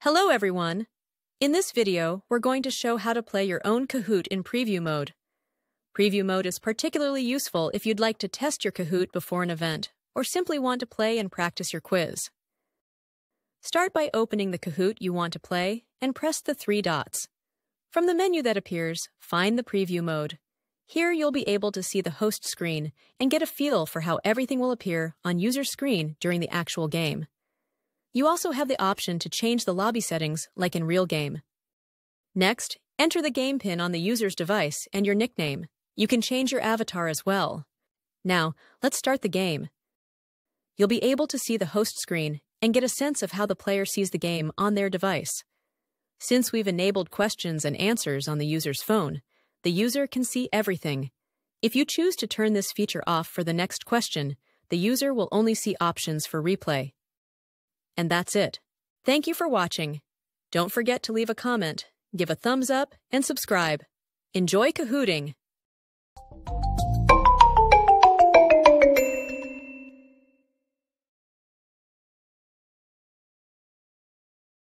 Hello everyone! In this video, we're going to show how to play your own Kahoot in preview mode. Preview mode is particularly useful if you'd like to test your Kahoot before an event, or simply want to play and practice your quiz. Start by opening the Kahoot you want to play and press the three dots. From the menu that appears, find the preview mode. Here you'll be able to see the host screen and get a feel for how everything will appear on user screen during the actual game. You also have the option to change the lobby settings like in real game. Next, enter the game pin on the user's device and your nickname. You can change your avatar as well. Now, let's start the game. You'll be able to see the host screen and get a sense of how the player sees the game on their device. Since we've enabled questions and answers on the user's phone, the user can see everything. If you choose to turn this feature off for the next question, the user will only see options for replay. And that's it. Thank you for watching. Don't forget to leave a comment, give a thumbs up, and subscribe. Enjoy Kahooting!